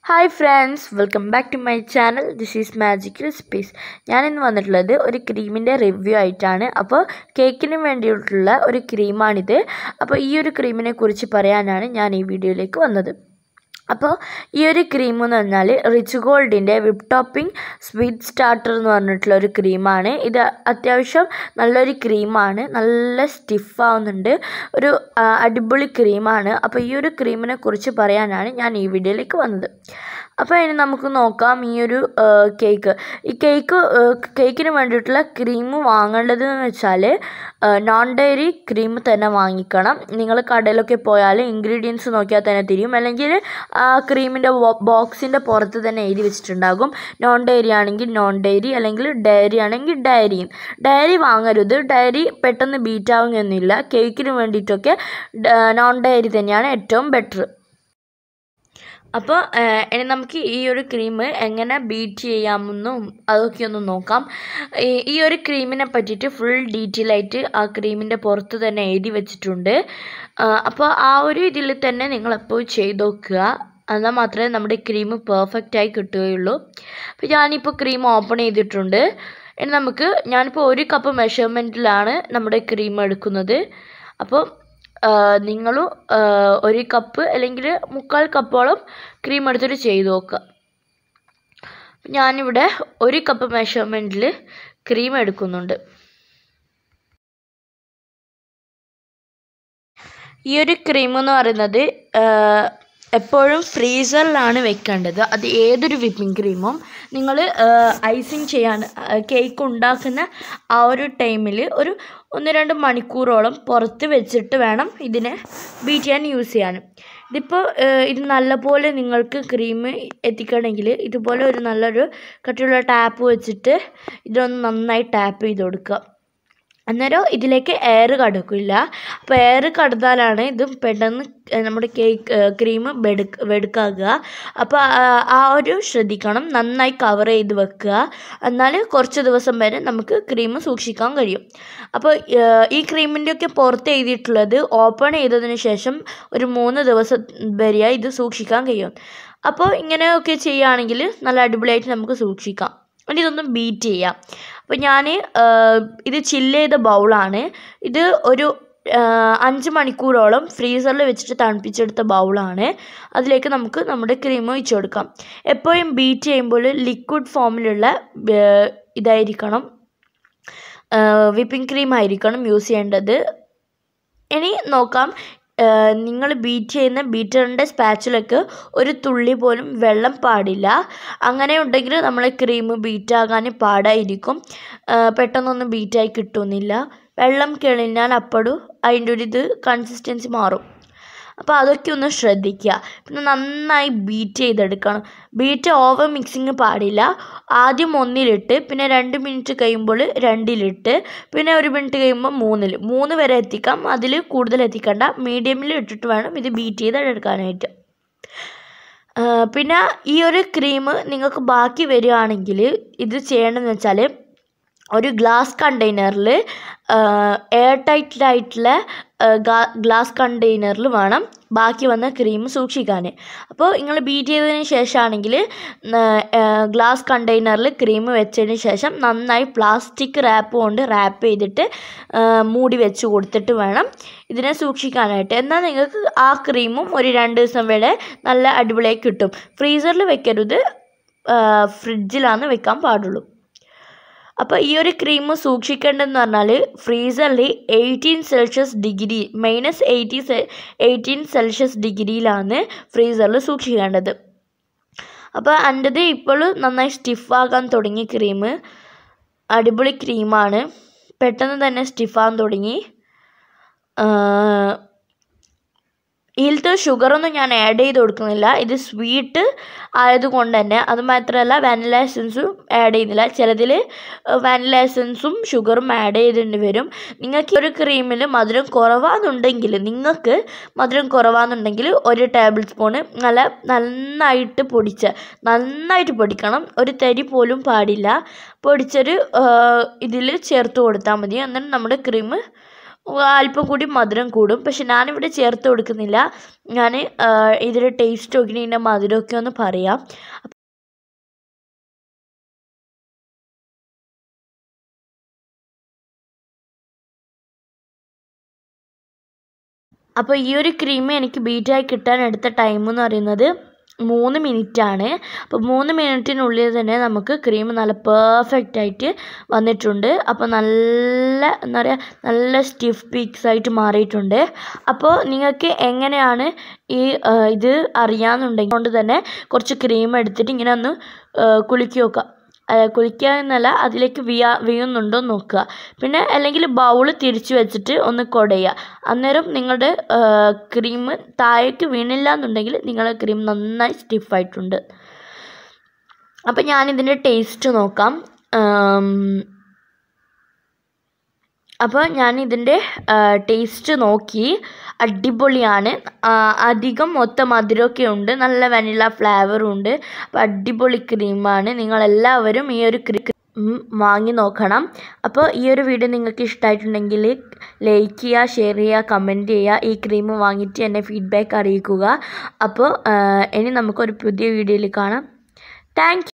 Hi friends, welcome back to my channel. This is Magic Recipes. ഞാൻ ഇന്ന് വന്നിട്ടുള്ളത് ഒരു ക്രീമിൻ്റെ റിവ്യൂ ആയിട്ടാണ്. അപ്പോൾ കേക്കിന് വേണ്ടിയിട്ടുള്ള ഒരു ക്രീമാണിത്. അപ്പോൾ ഈ ഒരു ക്രീമിനെ കുറിച്ച് പറയാനാണ് ഞാൻ ഈ വീഡിയോയിലേക്ക് വന്നത്. അപ്പോൾ ഈ ഒരു ക്രീം എന്ന് പറഞ്ഞാൽ റിച്ച് ഗോൾഡിൻ്റെ വിപ്പ് ടോപ്പിംഗ് സ്വീറ്റ് സ്റ്റാർട്ടർ എന്ന് പറഞ്ഞിട്ടുള്ള ഒരു ക്രീമാണ്. ഇത് അത്യാവശ്യം നല്ലൊരു ക്രീമാണ്, നല്ല സ്റ്റിഫാവുന്നുണ്ട്, ഒരു അടിപൊളി ക്രീമാണ്. അപ്പോൾ ഈ ഒരു ക്രീമിനെ കുറിച്ച് പറയാനാണ് ഞാൻ ഈ വീഡിയോയിലേക്ക് വന്നത്. അപ്പോൾ ഇനി നമുക്ക് നോക്കാം ഈ ഒരു കേക്ക്. ഈ കേക്കിന് വേണ്ടിയിട്ടുള്ള ക്രീം വാങ്ങേണ്ടതെന്ന് വെച്ചാൽ നോൺ ഡയറി ക്രീം തന്നെ വാങ്ങിക്കണം. നിങ്ങൾ കടയിലൊക്കെ പോയാൽ ഇൻഗ്രീഡിയൻസ് നോക്കിയാൽ തന്നെ തിരിയും, അല്ലെങ്കിൽ ക്രീമിൻ്റെ ബോക്സിൻ്റെ പുറത്ത് തന്നെ എഴുതി വെച്ചിട്ടുണ്ടാകും. നോൺ ഡയറി ആണെങ്കിൽ നോൺ ഡയറി, അല്ലെങ്കിൽ ഡയറി ആണെങ്കിൽ ഡയറിയും. ഡയറി വാങ്ങരുത്, ഡയറി പെട്ടെന്ന് ബീറ്റ് ആവുകയൊന്നുമില്ല. കേക്കിന് വേണ്ടിയിട്ടൊക്കെ നോൺ ഡയറി തന്നെയാണ് ഏറ്റവും ബെറ്റർ. അപ്പോൾ ഇനി നമുക്ക് ഈ ഒരു ക്രീം എങ്ങനെ ബീറ്റ് ചെയ്യാമെന്നും അതൊക്കെ ഒന്ന് നോക്കാം. ഈ ഒരു ക്രീമിനെ പറ്റിയിട്ട് ഫുൾ ഡീറ്റെയിൽ ആയിട്ട് ആ ക്രീമിൻ്റെ പുറത്ത് തന്നെ എഴുതി വെച്ചിട്ടുണ്ട്. അപ്പോൾ ആ ഒരു ഇതിൽ തന്നെ നിങ്ങളെപ്പോൾ ചെയ്ത് നോക്കുക, എന്നാൽ മാത്രമേ നമ്മുടെ ക്രീം പെർഫെക്റ്റായി കിട്ടുകയുള്ളൂ. അപ്പോൾ ഞാനിപ്പോൾ ക്രീം ഓപ്പൺ ചെയ്തിട്ടുണ്ട്. ഇനി ഞാനിപ്പോൾ 1 കപ്പ് മെഷർമെൻറ്റിലാണ് നമ്മുടെ ക്രീം എടുക്കുന്നത്. അപ്പോൾ നിങ്ങളും 1 കപ്പ് അല്ലെങ്കിൽ 3/4 കപ്പോളം ക്രീം എടുത്തിട്ട് ചെയ്ത് നോക്കുക. ഞാനിവിടെ 1 കപ്പ് മെഷർമെൻറ്റിൽ ക്രീം എടുക്കുന്നുണ്ട്. ഈ ഒരു ക്രീം എന്ന് പറയുന്നത് എപ്പോഴും ഫ്രീസറിലാണ് വെക്കേണ്ടത്. അത് ഏതൊരു വിപ്പിംഗ് ക്രീമും നിങ്ങൾ ഐസിങ് ചെയ്യാൻ കേക്ക് ഉണ്ടാക്കുന്ന ആ ഒരു ടൈമിൽ ഒരു 1-2 മണിക്കൂറോളം പുറത്ത് വെച്ചിട്ട് വേണം ഇതിനെ ബീറ്റ് ചെയ്യാൻ യൂസ് ചെയ്യാൻ. ഇത് നല്ലപോലെ നിങ്ങൾക്ക് ക്രീം എത്തിക്കണമെങ്കിൽ ഇതുപോലെ ഒരു നല്ലൊരു കട്ടിയുള്ള ടാപ്പ് വെച്ചിട്ട് ഇതൊന്ന് നന്നായി ടാപ്പ് ചെയ്ത് കൊടുക്കുക. അന്നേരം ഇതിലേക്ക് എയർ കടക്കില്ല. അപ്പോൾ എയർ കടന്നാലാണ് ഇത് പെട്ടെന്ന് നമ്മുടെ ക്രീം വെടുക്കാകുക. അപ്പോൾ ആ ഒരു ശ്രദ്ധിക്കണം, നന്നായി കവർ ചെയ്ത് വെക്കുക. എന്നാൽ കുറച്ച് ദിവസം വരെ നമുക്ക് ക്രീം സൂക്ഷിക്കാൻ കഴിയും. അപ്പോൾ ഈ ക്രീമിൻ്റെയൊക്കെ പുറത്ത് എഴുതിയിട്ടുള്ളത് ഓപ്പൺ ചെയ്തതിന് ശേഷം ഒരു 3 ദിവസം വരെയായി ഇത് സൂക്ഷിക്കാൻ കഴിയും. അപ്പോൾ ഇങ്ങനെയൊക്കെ ചെയ്യുകയാണെങ്കിൽ നല്ല അടിപൊളിയായിട്ട് നമുക്ക് സൂക്ഷിക്കാം. ഇനി ഇതൊന്ന് ബീറ്റ് ചെയ്യാം. അപ്പോൾ ഞാൻ ഇത് ചില്ല് ചെയ്ത ബൗളാണ്. ഇത് ഒരു 5 മണിക്കൂറോളം ഫ്രീസറിൽ വെച്ചിട്ട് തണുപ്പിച്ചെടുത്ത ബൗളാണ്. അതിലേക്ക് നമുക്ക് നമ്മുടെ ക്രീം ഒഴിച്ചു കൊടുക്കാം. എപ്പോഴും ബീറ്റ് ചെയ്യുമ്പോൾ ലിക്വിഡ് ഫോമിലുള്ള ഇതായിരിക്കണം, വിപ്പിംഗ് ക്രീം ആയിരിക്കണം യൂസ് ചെയ്യേണ്ടത്. ഇനി നോക്കാം, നിങ്ങൾ ബീറ്റ് ചെയ്യുന്ന ബീറ്ററിൻ്റെ സ്പാച്ചിലേക്ക് ഒരു തുള്ളി പോലും വെള്ളം പാടില്ല. അങ്ങനെ ഉണ്ടെങ്കിൽ നമ്മളെ ക്രീം ബീറ്റാകാൻ പാടായിരിക്കും, പെട്ടെന്നൊന്നും ബീറ്റായി കിട്ടുന്നില്ല. വെള്ളം കിളിഞ്ഞാൽ അപ്പോഴും അതിൻ്റെ ഒരു കൺസിസ്റ്റൻസി മാറും. അപ്പോൾ അതൊക്കെ ഒന്ന് ശ്രദ്ധിക്കുക. പിന്നെ നന്നായി ബീറ്റ് ചെയ്തെടുക്കണം. ബീറ്റ് ഓവർ മിക്സിങ് പാടില്ല. ആദ്യം 1-ലിട്ട്, പിന്നെ 2 മിനിറ്റ് കഴിയുമ്പോൾ 2-ലിട്ട്, പിന്നെ 1 മിനിറ്റ് കഴിയുമ്പോൾ 3 വരെ എത്തിക്കാം. അതിൽ കൂടുതൽ എത്തിക്കണ്ട, മീഡിയമിൽ ഇട്ടിട്ട് വേണം ഇത് ബീറ്റ് ചെയ്തെടുക്കാനായിട്ട്. പിന്നെ ഈ ഒരു ക്രീം നിങ്ങൾക്ക് ബാക്കി വരികയാണെങ്കിൽ ഇത് ചെയ്യേണ്ടതെന്ന് വെച്ചാൽ ഒരു ഗ്ലാസ് കണ്ടെയ്നറിൽ, എയർ ടൈറ്റായിട്ടുള്ള ഗ്ലാസ് കണ്ടെയ്നറിൽ വേണം ബാക്കി വന്ന ക്രീം സൂക്ഷിക്കാൻ. അപ്പോൾ നിങ്ങൾ ബീറ്റ് ചെയ്തതിന് ശേഷമാണെങ്കിൽ ഗ്ലാസ് കണ്ടെയ്നറിൽ ക്രീം വെച്ചതിന് ശേഷം നന്നായി പ്ലാസ്റ്റിക് റാപ്പ് കൊണ്ട് റാപ്പ് ചെയ്തിട്ട് മൂടി വെച്ച് കൊടുത്തിട്ട് വേണം ഇതിനെ സൂക്ഷിക്കാനായിട്ട്. എന്നാൽ നിങ്ങൾക്ക് ആ ക്രീമും ഒരു 2 ദിവസം വരെ നല്ല അടിപൊളിയായി കിട്ടും. ഫ്രീസറിൽ വെക്കരുത്, ഫ്രിഡ്ജിലാണ് വെക്കാൻ പാടുള്ളൂ. അപ്പോൾ ഈ ഒരു ക്രീം സൂക്ഷിക്കേണ്ടതെന്ന് പറഞ്ഞാൽ ഫ്രീസറിൽ -18°C ഫ്രീസറിൽ സൂക്ഷിക്കേണ്ടത്. അപ്പോൾ എൻ്റെത് ഇപ്പോൾ നന്നായി സ്റ്റിഫാകാൻ തുടങ്ങി ക്രീം. അടിപൊളി ക്രീമാണ്, പെട്ടെന്ന് തന്നെ സ്റ്റിഫാകാൻ തുടങ്ങി. ഇതിലത്തെ ഷുഗറൊന്നും ഞാൻ ആഡ് ചെയ്ത് കൊടുക്കുന്നില്ല, ഇത് സ്വീറ്റ് ആയതുകൊണ്ട് തന്നെ. അതുമാത്രമല്ല വാനില എസൻസും ആഡ് ചെയ്യുന്നില്ല. ചിലതിൽ വാനില എസൻസും ഷുഗറും ആഡ് ചെയ്തിട്ട് വരും. നിങ്ങൾക്ക് ഒരു ക്രീമിൽ മധുരം കുറവാണെന്നുണ്ടെങ്കിൽ 1 ടേബിൾ സ്പൂണ് നന്നായിട്ട് പൊടിക്കണം. ഒരു തരി പോലും പാടില്ല. പൊടിച്ചൊരു ഇതിൽ ചേർത്ത് കൊടുത്താൽ മതി. എന്നിട്ട് നമ്മുടെ ക്രീം അല്പം കൂടി മധുരം കൂടും. പക്ഷെ ഞാനിവിടെ ചേർത്ത് കൊടുക്കുന്നില്ല. ഞാൻ ഇതിൽ ടേസ്റ്റ് നോക്കിയിട്ട് ഇതിൻ്റെ മധുരമൊക്കെ ഒന്ന് പറയാം. അപ്പോൾ ഈ ഒരു ക്രീം എനിക്ക് ബീറ്റായി കിട്ടാൻ എടുത്ത ടൈം എന്ന് പറയുന്നത് 3 മിനിറ്റാണ്. അപ്പോൾ 3 മിനിറ്റിനുള്ളിൽ തന്നെ നമുക്ക് ക്രീം നല്ല പെർഫെക്റ്റ് ആയിട്ട് വന്നിട്ടുണ്ട്. അപ്പോൾ നല്ല എന്താ പറയുക, നല്ല സ്റ്റിഫ് പീക്സ് ആയിട്ട് മാറിയിട്ടുണ്ട്. അപ്പോൾ നിങ്ങൾക്ക് എങ്ങനെയാണ് ഈ ഇത് അറിയാമെന്നുണ്ടെങ്കിൽ കൊണ്ട് തന്നെ കുറച്ച് ക്രീം എടുത്തിട്ട് ഇങ്ങനെ ഒന്ന് കുലുക്കി നോക്കുക. കുളിക്കുക എന്നല്ല, അതിലേക്ക് വീഴുന്നുണ്ടോ നോക്കുക. പിന്നെ അല്ലെങ്കിൽ ബൗൾ തിരിച്ചു വെച്ചിട്ട് ഒന്ന് കുടയുക. അന്നേരം നിങ്ങളുടെ ക്രീം താഴേക്ക് വീണില്ല എന്നുണ്ടെങ്കിൽ നിങ്ങളുടെ ക്രീം നന്നായി സ്റ്റിഫായിട്ടുണ്ട്. അപ്പം ഞാനിതിൻ്റെ ടേസ്റ്റ് നോക്കാം. അപ്പോൾ ഞാനിതിൻ്റെ ടേസ്റ്റ് നോക്കി. അടിപൊളിയാണ്. അധികം മൊത്ത മധുരമൊക്കെ ഉണ്ട്, നല്ല വനില ഫ്ലേവറും ഉണ്ട്. അപ്പോൾ അടിപൊളി ക്രീമാണ്. നിങ്ങളെല്ലാവരും ഈ ഒരു ക്രീം വാങ്ങി നോക്കണം. അപ്പോൾ ഈ ഒരു വീഡിയോ നിങ്ങൾക്ക് ഇഷ്ടമായിട്ടുണ്ടെങ്കിൽ ലൈക്ക് ചെയ്യുക, ഷെയർ ചെയ്യുക, കമൻറ്റ് ചെയ്യുക. ഈ ക്രീം വാങ്ങിയിട്ട് എന്നെ ഫീഡ്ബാക്ക് അറിയിക്കുക. അപ്പോൾ ഇനി നമുക്കൊരു പുതിയ വീഡിയോയിൽ കാണാം. താങ്ക്